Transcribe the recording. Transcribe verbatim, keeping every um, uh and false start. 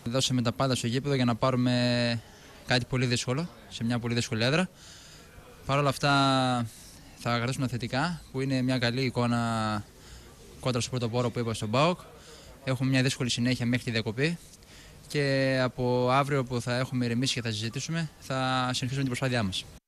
Δώσαμε τα πάντα στο γήπεδο για να πάρουμε κάτι πολύ δύσκολο, σε μια πολύ δύσκολη έδρα. Παρ' όλα αυτά θα κρατήσουμε θετικά, που είναι μια καλή εικόνα κόντρα στο πρώτο πόρο που είπα στον ΠΑΟΚ. Έχουμε μια δύσκολη συνέχεια μέχρι τη διακοπή και από αύριο που θα έχουμε ηρεμήσει και θα συζητήσουμε θα συνεχίσουμε την προσπάθειά μας.